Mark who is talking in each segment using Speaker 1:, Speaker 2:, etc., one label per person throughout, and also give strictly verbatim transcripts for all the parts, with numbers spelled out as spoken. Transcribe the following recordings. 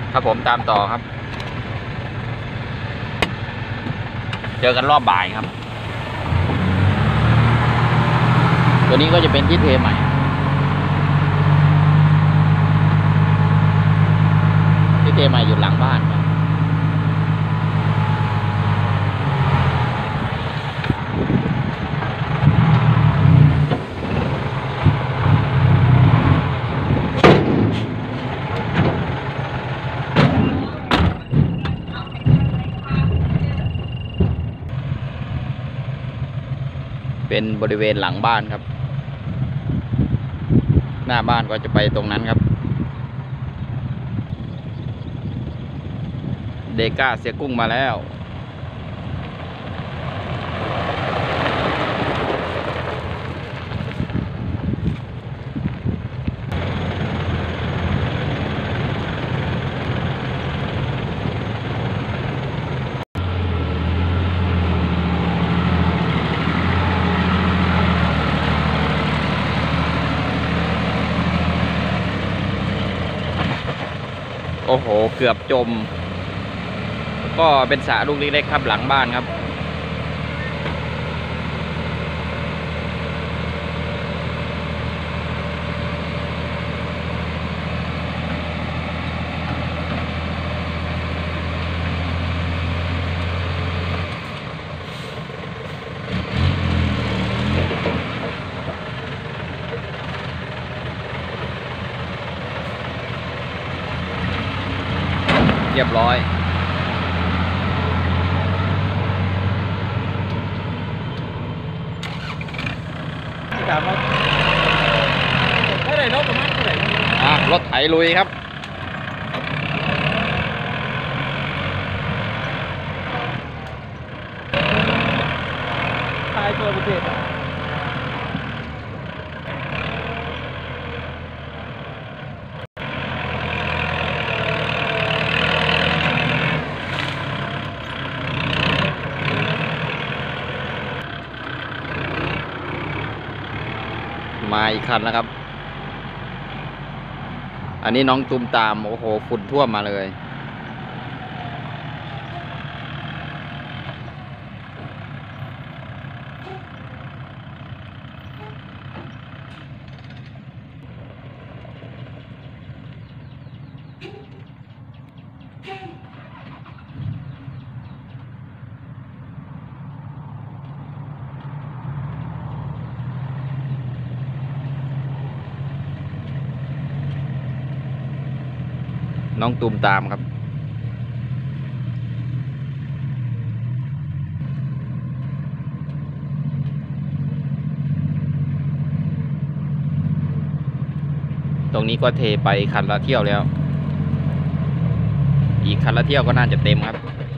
Speaker 1: ครับผมตามต่อครับเจอกันรอบบ่ายครับตัวนี้ก็จะเป็นที่เทใหม่ที่เทใหม่อยู่หลังบ้านครับเป็นบริเวณหลังบ้านครับหน้าบ้านก็จะไปตรงนั้นครับเดก้าเสียกุ้งมาแล้วโอ้โหเกือบจมก็เป็นสระลูกเล็กๆครับหลังบ้านครับเรียบร้อย
Speaker 2: ถามว่าเท่าไหร่เนาะประมาณเท่าไหร่
Speaker 1: อ่ะรถไถลุยครับ
Speaker 2: ตายตัวประเทศ
Speaker 1: มาอีกคันแล้วครับอันนี้น้องตูมตามโอ้โหฝุ่นท่วมมาเลยน้องตูมตามครับตรงนี้ก็เทไปคันละเที่ยวแล้วอีกคันละเที่ยวก็น่าจะเต็มครับ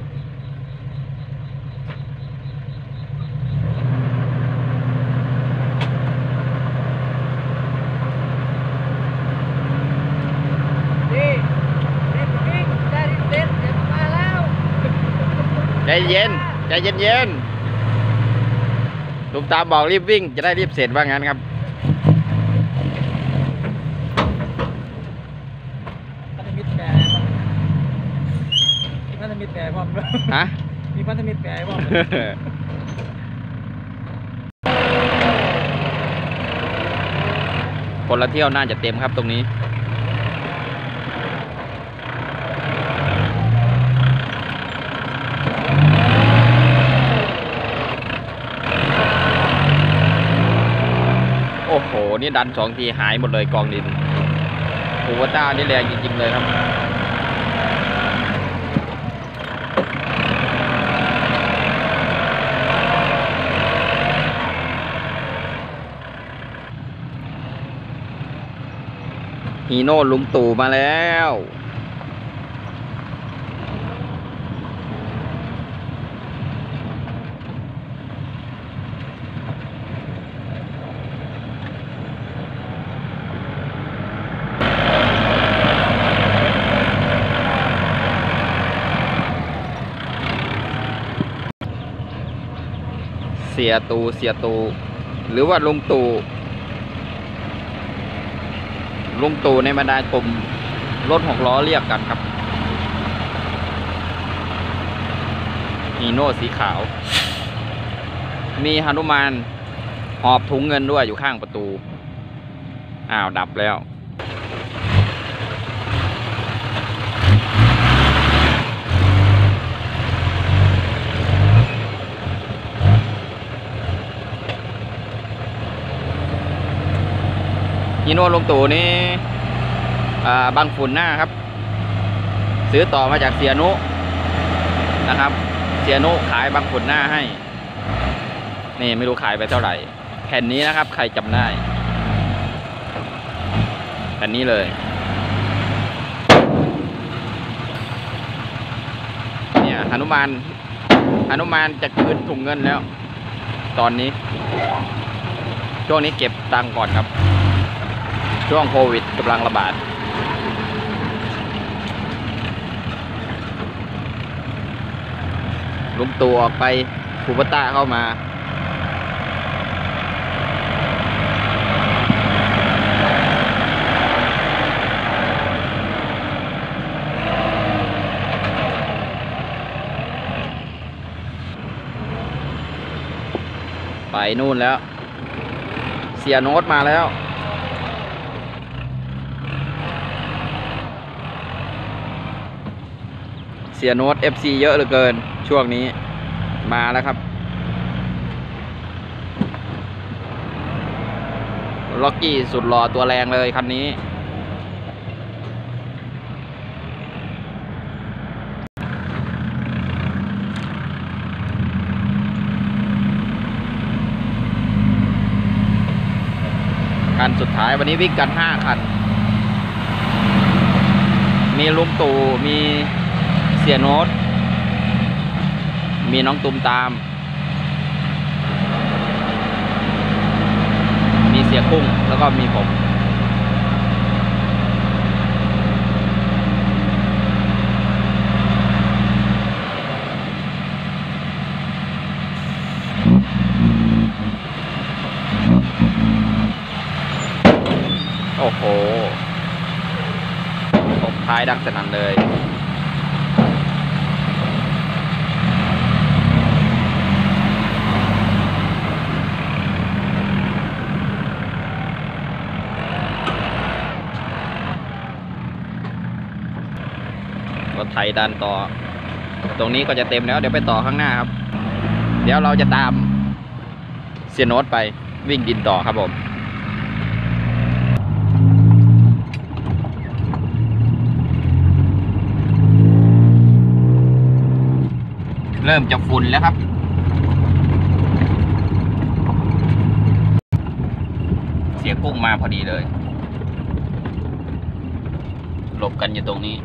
Speaker 1: ใจเย็นใจเย็นเย็นลุงตามบอกรีบวิ่งจะได้รีบเสร็จว่างั้นครับ
Speaker 2: พันธมิตรแปรมีพันธมิตรแปรพร้อมด้วย
Speaker 1: ฮะ
Speaker 2: มีพันธมิตรแปรพร้อม
Speaker 1: คนละเที่ยวน่าจะเต็มครับตรงนี้โอ้โหนี่ดันสองทีหายหมดเลยกองดินโอ้โหต้านี่แรงจริงๆเลยครับฮีโน่ลุงตู่มาแล้วเสียตูเสียตูหรือว่าลุงตู่ลุงตู่ในบรรดากลุ่มรถหกล้อเรียกกันครับฮีโน่สีขาว มีหนุมานหอบถุงเงินด้วยอยู่ข้างประตูอ้าวดับแล้วฮีโน่ลงตู่นี่บังฝุ่นหน้าครับซื้อต่อมาจากเสียนุนะครับเสียนุขายบังฝุ่นหน้าให้นี่ไม่รู้ขายไปเท่าไหร่แผ่นนี้นะครับใครจำได้แผ่นนี้เลยเนี่ยหนุมานหนุมานจะคืนถุงเงินแล้วตอนนี้ช่วงนี้เก็บตังค์ก่อนครับช่วงโควิดกำลังระบาดลุงตู่ออกไปคูปต้าเข้ามาไปนู่นแล้วเสียโน้ตมาแล้วเสียโน้ต เอฟ ซี เยอะเหลือเกินช่วงนี้มาแล้วครับล็อกกี้สุดหล่อตัวแรงเลยคันนี้คันสุดท้ายวันนี้วิ่งกันห้าคันมีลุงตู่มีเสียโน้ตมีน้องตุ้มตามมีเสียกุ้งแล้วก็มีผมโอ้โหตบท้ายดังสนั่นเลยรถไถดันต่อตรงนี้ก็จะเต็มแล้วเดี๋ยวไปต่อข้างหน้าครับเดี๋ยวเราจะตามเสียโน้ตไปวิ่งดินต่อครับผมเริ่มจะฝุ่นแล้วครับเสียกุ้งมาพอดีเลยหลบกันอยู่ตรงนี้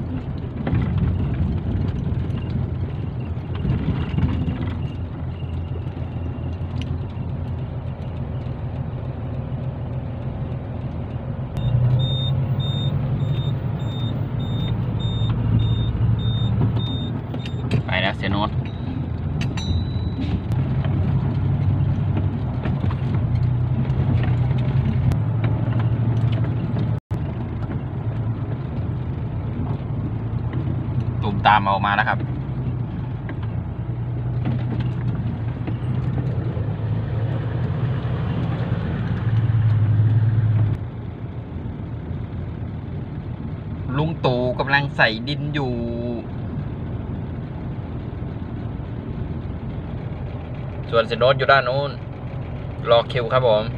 Speaker 1: ไปแล้วเสียโน้ตตุ่มตามออกมาแล้วครับลุงตู่กำลังใส่ดินอยู่ส่วนเสียโน้ตอยู่ด้านนู้นรอคิวครับผม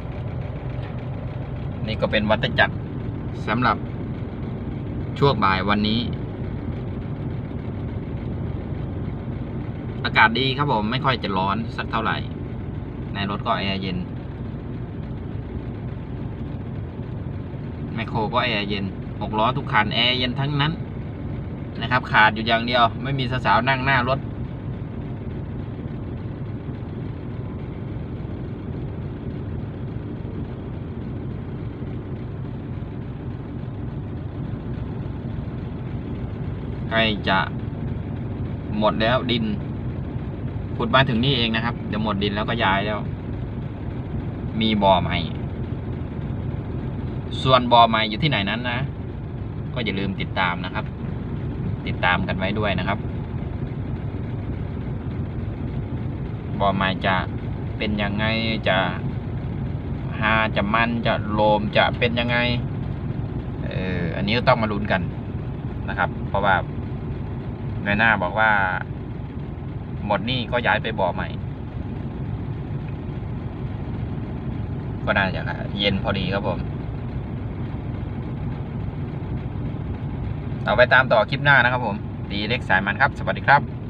Speaker 1: นี่ก็เป็นวัฏจักรสำหรับช่วงบ่ายวันนี้อากาศดีครับผมไม่ค่อยจะร้อนสักเท่าไหร่ในรถก็แอร์เย็นแมคโครก็แอร์เย็นหกล้อทุกคันแอร์เย็นทั้งนั้นนะครับขาดอยู่อย่างเดียวไม่มีสาวๆนั่งหน้ารถใกล้จะหมดแล้วดินขุดมาถึงนี่เองนะครับเดี๋ยวหมดดินแล้วก็ย้ายแล้วมีบ่อใหม่ส่วนบ่อใหม่อยู่ที่ไหนนั้นนะก็อย่าลืมติดตามนะครับติดตามกันไว้ด้วยนะครับบ่อใหม่จะเป็นยังไงจะฮาจะมันจะโลมจะเป็นยังไงเอออันนี้ก็ต้องมาลุ้นกันนะครับ เพราะว่าในหน้าบอกว่าหมดหนี้ก็ย้ายไปบ่อใหม่ก็น่าจะเย็นพอดีครับผมเอาไปตามต่อคลิปหน้านะครับผมตีเล็กสายมันครับสวัสดีครับ